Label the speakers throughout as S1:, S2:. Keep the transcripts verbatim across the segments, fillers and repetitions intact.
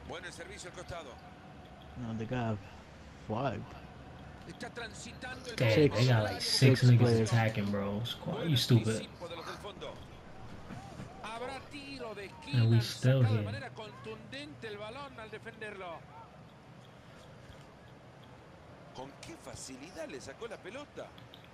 S1: Buen el servicio al costado.
S2: No, they got five.
S1: Está transitando el
S3: Dang,
S1: peligro
S3: they
S2: Six.
S1: sobre
S3: got
S1: el
S3: like
S1: área. Busca
S3: six
S2: Six
S3: niggas
S2: players.
S3: attacking, bro. Squad,
S1: Buen
S3: you stupid.
S1: anticipo de los del fondo. Habrá tiro de
S3: And
S1: esquina.
S3: we
S1: Han
S3: still
S1: sacado de
S3: here.
S1: manera contundente el balón al defenderlo. ¿Con qué facilidad le sacó la pelota?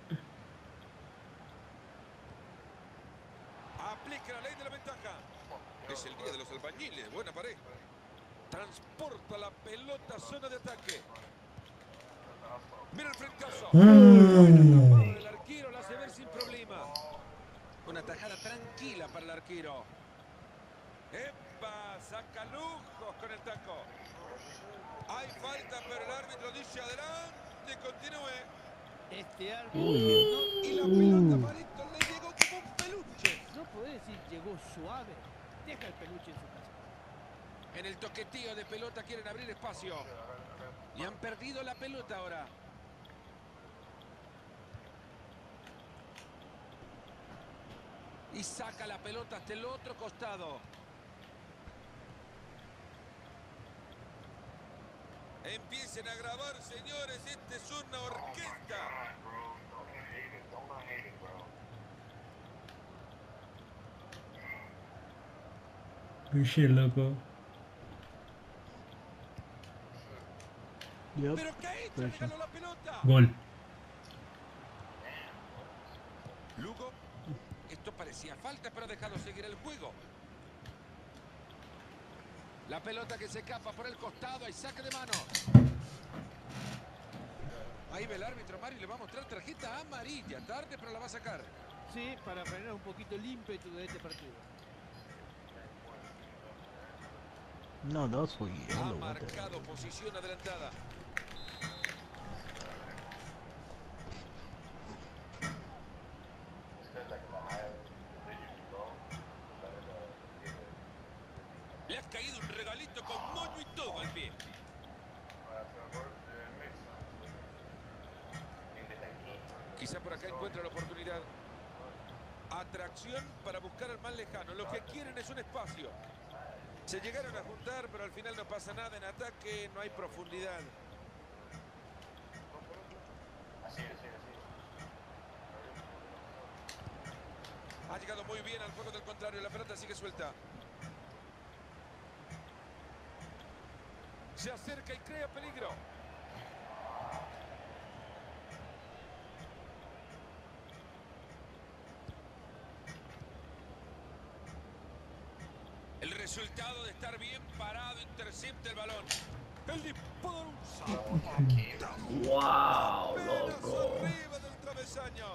S1: Aplica la ley de la ventaja. Es el día de los albañiles. Buena pared. Transporta la pelota a zona de ataque. Mira el frentazo.
S3: Ooh.
S1: El arquero la hace ver sin problema. Una tajada tranquila para el arquero. ¡Epa! Saca lujos con el taco. Hay falta, pero el árbitro dice adelante. Continúe.
S4: Este árbitro
S2: Uy.
S4: no,
S1: Y la pelota,
S3: Ooh.
S1: Marito, le llegó como un peluche.
S4: no puede decir llegó suave. Deja el peluche en su casa.
S1: En el toqueteo de pelota quieren abrir espacio. Y han perdido la pelota ahora. Y saca la pelota hasta el otro costado. Empiecen a grabar, señores. Esta es una orquesta.
S3: Good shit, loco.
S2: Yep.
S1: ¿Pero qué ha hecho?
S2: Pressure.
S1: Regaló la pelota.
S3: Gol.
S1: Lugo. Esto parecía falta, pero ha dejado seguir el juego. La pelota que se escapa por el costado. Hay saque de mano. Ahí ve el árbitro, Mario, y le va a mostrar tarjeta amarilla. Tarde, pero la va a sacar.
S4: Sí, para frenar un poquito el ímpetu de este partido.
S2: No, those were
S1: Ha
S2: yellow. What the
S1: marcado posición adelantada. Le ha caído un regalito con moño y todo al pie. Quizá por acá encuentra la oportunidad. Atracción para buscar al más lejano. Lo que quieren es un espacio. Se llegaron a juntar, pero al final no pasa nada. En ataque no hay profundidad. Ha llegado muy bien al juego del contrario. La pelota sigue suelta. Se acerca y crea peligro. El resultado de estar bien parado intercepta el balón. El disparo.
S3: Wow,
S1: Apenas
S3: loco.
S1: arriba del travesaño.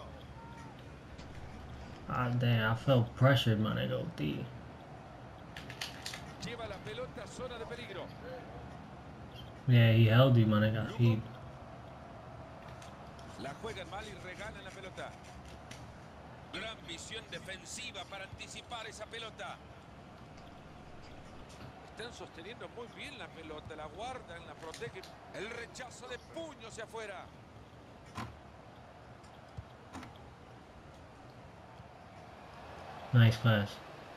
S3: Ah, damn, I felt pressured, my nigga. D.
S1: Lleva la pelota a zona de peligro.
S3: Yeah, he held you, my nigga. He.
S1: La juegan mal y regalan la pelota. Gran visión defensiva para anticipar esa pelota. Están sosteniendo muy bien la pelota, la guardan, la protegen. El rechazo de puño hacia afuera.
S3: Nice pass.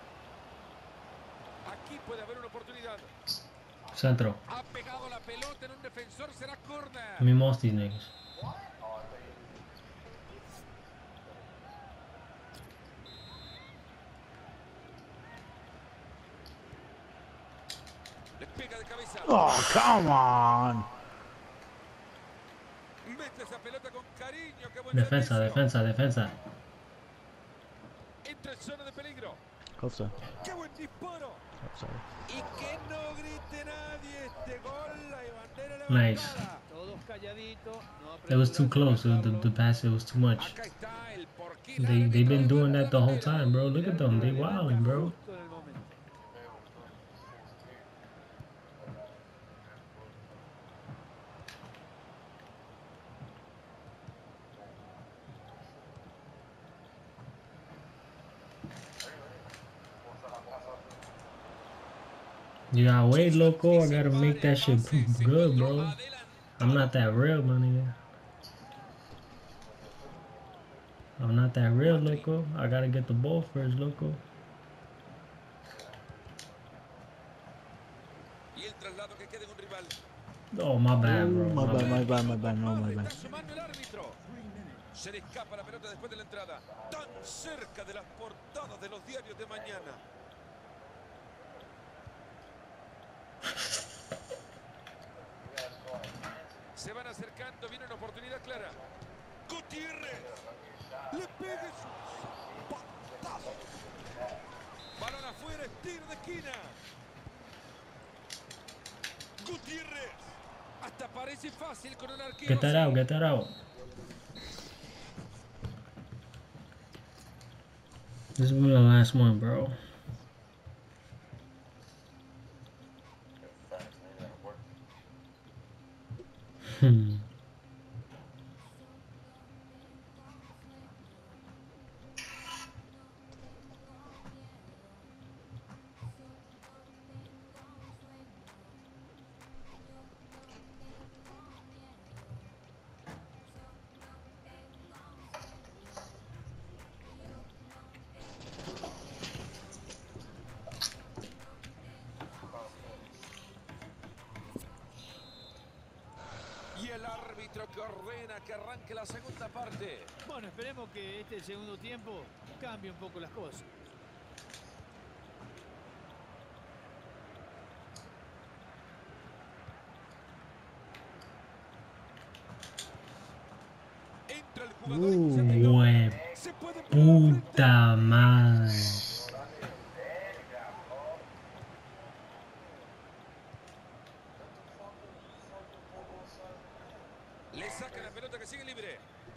S1: Aquí puede haber una oportunidad.
S3: Centro.
S1: Ha pegado la pelota en un defensor, será
S3: Let
S1: córner.
S3: me most these niggas.
S1: Le pega de cabeza.
S2: Oh, come on.
S1: Mete esa pelota con cariño. Qué buen
S3: Defensa,
S1: servicio.
S3: defensa, defensa.
S1: Entra en zona de peligro.
S2: Costa.
S1: ¡Qué buen disparo!
S2: Oh, sorry.
S1: Y que no grite nadie este gol. La bandera
S3: Nice.
S1: levantada.
S4: Todos calladitos. No
S3: It was too
S4: apresurarse a
S3: close. It was the,
S4: marcarlo.
S3: the pass, it was too much.
S1: Acá está el por qué el
S3: They they've been
S1: árbitro
S3: doing
S1: levanta
S3: that the
S1: la
S3: whole
S1: bandera.
S3: time, bro. Look
S4: El
S3: at them. They
S4: árbitro la
S3: wilding,
S4: levanta
S3: bro.
S4: justo en el momento.
S3: You gotta wait, loco. I gotta make that shit good, bro. I'm not that real, my nigga. I'm not that real, loco. I gotta get the ball first, loco.
S1: Y el traslado que queda en un rival.
S3: Oh, my bad,
S2: Ooh,
S3: bro.
S2: my
S3: My
S2: bad,
S3: bad.
S2: my bad, my bad, no, my
S1: Está
S2: bad.
S1: sumando el árbitro. Se le escapa la pelota después de la entrada. Tan cerca de las portadas de los diarios de mañana. Se van acercando, viene una oportunidad clara. Gutiérrez. Le pega su patazo. Balón afuera, tiro de esquina. Gutiérrez. Hasta parece fácil con un arquero.
S3: Get that out, get that out. This is the last one, bro. Hmm.
S1: Y el árbitro que ordena que arranque la segunda parte.
S4: Bueno, esperemos que este segundo tiempo cambie un poco las cosas.
S1: Entra el jugador
S2: Uh,
S1: iniciativo.
S3: Hue
S1: Se puede poner al frente.
S3: puta madre.
S1: Le saca la pelota que sigue libre.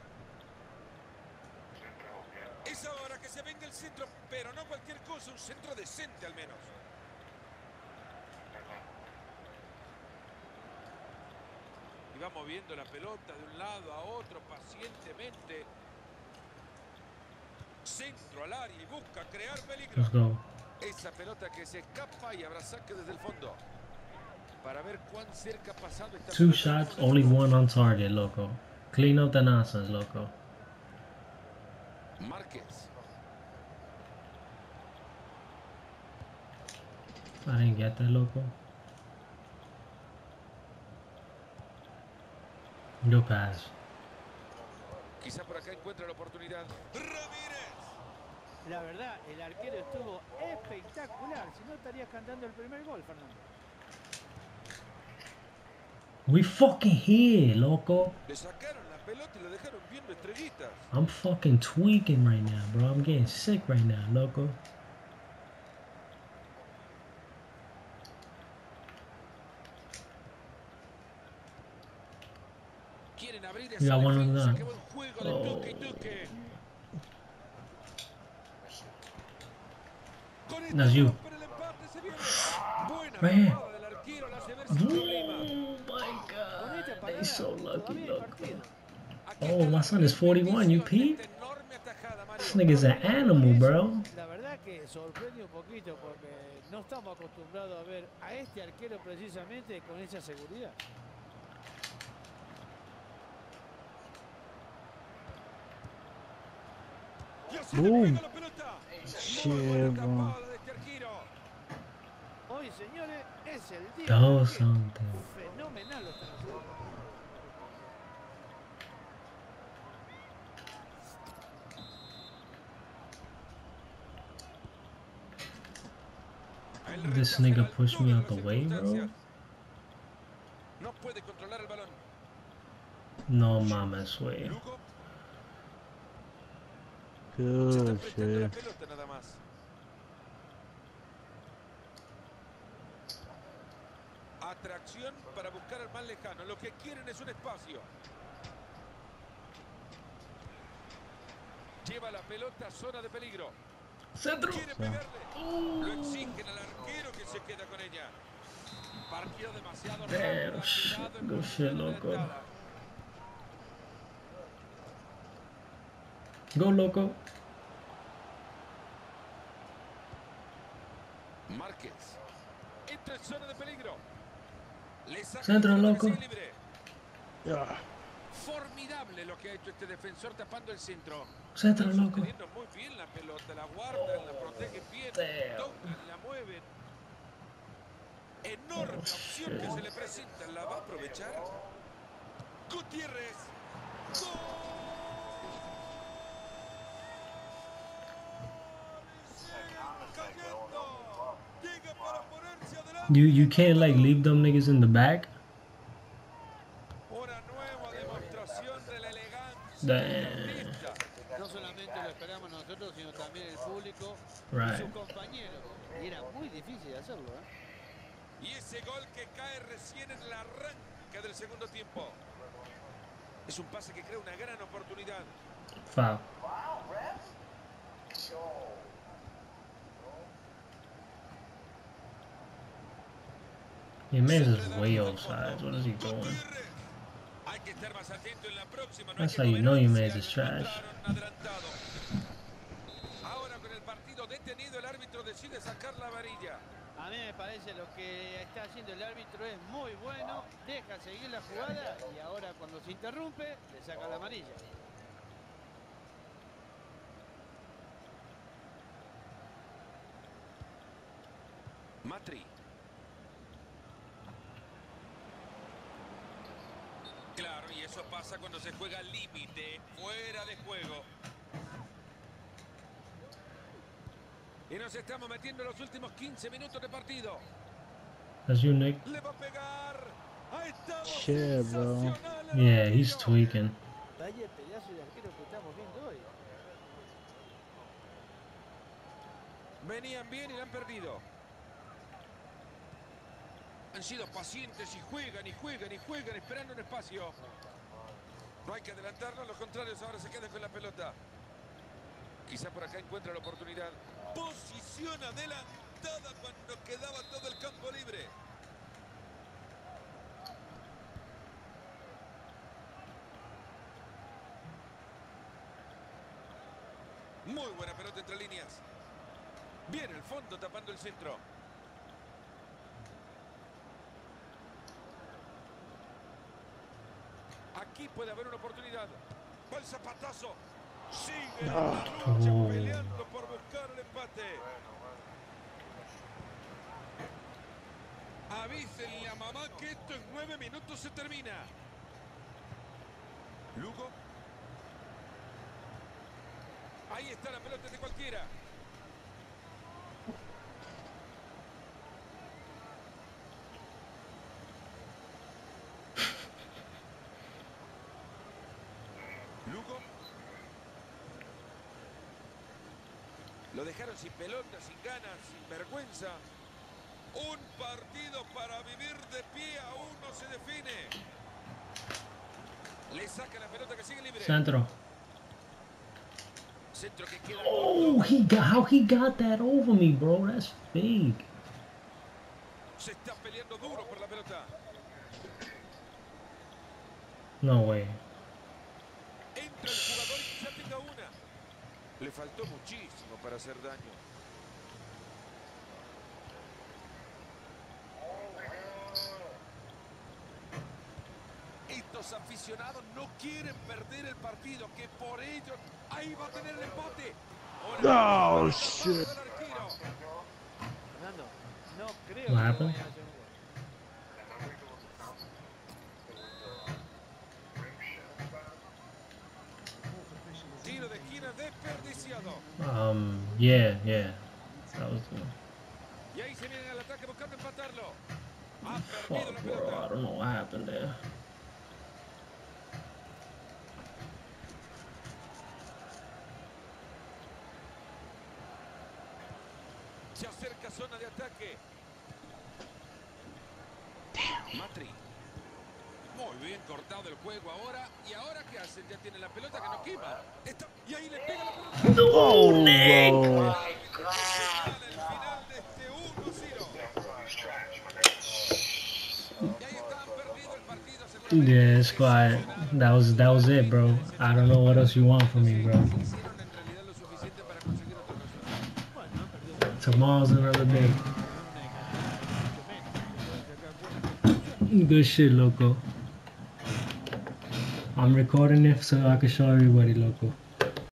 S1: Es ahora que se venga el centro, pero no cualquier cosa, un centro decente al menos. Y va moviendo la pelota de un lado a otro pacientemente. Centro al área y busca crear peligro.
S3: Let's go.
S1: Esa pelota que se escapa y habrá saque desde el fondo. Para ver cuán cerca ha pasado esta
S3: Two
S1: pelota.
S3: shots, only one on target, loco. Clean up the nonsense, loco.
S1: Márquez.
S3: I didn't get that, loco. Good pass.
S1: Quizá por acá encuentra la oportunidad. Ramírez.
S4: La verdad, el arquero estuvo espectacular. Si no, estarías cantando el primer gol, Fernando.
S3: We fucking here, loco.
S1: Le sacaron la pelota y lo dejaron viendo estrellitas.
S3: I'm fucking tweaking right now, bro. I'm getting sick right now, loco.
S1: Quieren abrir
S3: Ya,
S1: esa
S3: bueno,
S1: defensa.
S3: nada.
S1: Qué buen juego de
S3: Oh.
S1: toque y toque. Con esta
S3: That's you.
S1: rompe el empate, se viene. Buena
S3: Right here.
S1: tapada del arquero, la hace ver sin problema.
S3: Oh my
S4: Con
S3: god.
S4: esta
S3: They
S4: parada,
S3: so lucky,
S4: todavía hay
S3: loco.
S4: partido.
S1: Aquí
S3: Oh,
S1: está
S3: my
S1: la
S3: son is forty-one, you
S1: repetición de
S3: peep?
S1: esta enorme atajada, Mario.
S3: This nigga's an animal, bro.
S4: La verdad que sorprende un poquito porque no estamos acostumbrados a ver a este arquero precisamente con esa seguridad.
S1: Y así le
S2: Boom.
S1: pega la pelota. Muy
S2: Shit,
S1: buena
S2: bro.
S1: tapada de este arquero.
S4: Hoy, señores, es el día
S3: Do
S4: del arquero.
S3: something.
S4: Fenomenal lo están haciendo.
S1: El
S3: This
S1: rechaza
S3: nigga
S1: la
S3: pushed
S1: altura
S3: me
S1: de
S3: out the
S1: las
S3: way, bro.
S1: circunstancias. No puede controlar el balón.
S3: No mames, way.
S1: Lugo se está
S2: Good
S1: prestando la
S2: shit.
S1: pelota nada más. Atracción para buscar al más lejano. Lo que quieren es un espacio. Lleva la pelota a zona de peligro.
S3: Centro.
S1: Quiere pegarle. Lo exigen al arquero que se queda con ella. Partido demasiado rápido.
S3: Damn,
S1: ha
S3: shit.
S1: quedado en
S3: Good
S1: contra
S3: shit,
S1: de la
S3: loco.
S1: entrada.
S3: Go, loco.
S1: Márquez. Entra en zona de peligro. Le saca
S3: Centro,
S1: la pelota
S3: loco.
S1: que sigue libre.
S2: Yeah.
S1: Formidable lo que ha hecho este defensor tapando el centro.
S3: Centro,
S1: Están
S3: loco.
S1: sosteniendo muy bien la pelota, la guardan, la protegen bien,
S3: Damn.
S1: tocan, la mueven. enorme opción que se le presenta. ¿La va a aprovechar? Gutiérrez. ¡Gol! Cayendo. Llega para ponerse adelante.
S3: You you can't like leave them niggas in the back.
S1: Una nueva demostración de la elegancia.
S3: Damn.
S4: No solamente lo esperamos nosotros, sino también el público y
S3: Right.
S4: sus compañeros. Y era muy difícil de hacerlo, ¿eh?
S1: Y ese gol que cae recién en el arranque del segundo tiempo. Es un pase que crea una gran oportunidad.
S3: Foul. Your man's is way offside. What is he doing?
S1: Gutiérrez. Hay que estar más atento en la próxima. No
S3: That's
S1: hay
S3: how
S1: que
S3: you know your
S1: moverse,
S3: man's is
S1: lo
S3: trash.
S1: encontraron adelantado. Ahora con el partido detenido, el árbitro decide sacar la varilla.
S4: A mí me parece lo que está haciendo el árbitro es muy bueno, deja seguir la jugada y ahora cuando se interrumpe le saca la amarilla.
S1: Matri. Claro, y eso pasa cuando se juega al límite, fuera de juego. Y nos estamos metiendo en los últimos quince minutos de partido.
S3: That's you, Nick.
S1: Le va a pegar. Ha estado
S2: Shit, bro.
S1: sensacional el
S3: Yeah, he's
S1: arquero.
S3: tweaking.
S4: Vaya pedazo de arquero que estamos viendo hoy.
S1: Venían bien y la han perdido. Han sido pacientes y juegan y juegan y juegan esperando un espacio. No hay que adelantarlo, los contrarios ahora se quedan con la pelota. Quizá por acá encuentra la oportunidad. Posición adelantada cuando quedaba todo el campo libre. Muy buena pelota entre líneas. Bien el fondo tapando el centro. Aquí puede haber una oportunidad. Va el zapatazo. Sigue en la lucha
S3: Oh.
S1: peleando por buscar el empate. Avísenle a mamá que esto en nueve minutos se termina. Lugo. Ahí está la pelota de cualquiera. Lugo. Lo dejaron sin pelota, sin ganas, sin vergüenza. Un partido para vivir de pie, aún no se define. Le saca la pelota que sigue libre.
S3: Centro.
S1: Centro que queda.
S3: Oh, he got how he got that over me, bro. That's big.
S1: Se está peleando duro por la pelota.
S3: No way.
S1: Entra el jugador y quizá tenga una. Le faltó muchísimo para hacer daño. Estos aficionados no quieren perder el partido, que por ellos ahí va a tener el empate. Ahora,
S2: Oh, shit.
S1: el arquero.
S4: Fernando, no creo
S3: What
S4: que
S3: happened?
S4: vayan a hacer un gol.
S1: Tiro de esquina desperdiciado.
S3: Um, yeah, yeah. That was good.
S1: Y ahí se viene al ataque buscando empatarlo. Ha perdido
S3: Fuck,
S1: la
S3: bro. I
S1: pelota.
S3: don't know what happened there.
S1: Se acerca zona de ataque. Matri. Muy bien cortado el juego ahora. ¿Y ahora qué hacen? Ya tienen la pelota que no quema. Está... Y ahí le pega la pelota.
S2: Oh, bro.
S1: El final de este uno cero. Y ahí está, perdido el partido seguramente.
S3: Yeah, it's quiet. That was that was it, bro. I don't know what else you want from me, bro.
S1: Hicieron en realidad lo suficiente para conseguir otro resultado.
S4: Bueno, han perdido un
S3: Tomorrow's another day.
S4: mucho menos.
S3: Good shit, loco. I'm recording it so I can show everybody, loco.